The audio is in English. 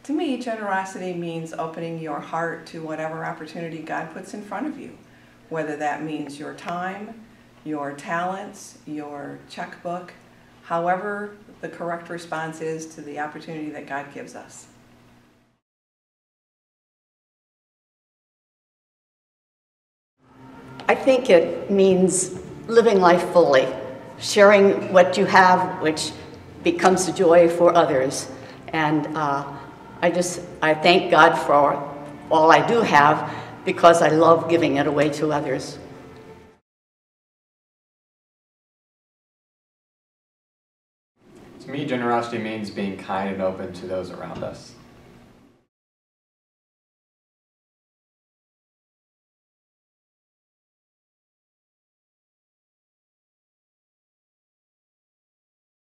To me, generosity means opening your heart to whatever opportunity God puts in front of you, whether that means your time, your talents, your checkbook, however the correct response is to the opportunity that God gives us. I think it means living life fully, sharing what you have, which becomes a joy for others. And I thank God for all I do have, because I love giving it away to others. To me, generosity means being kind and open to those around us.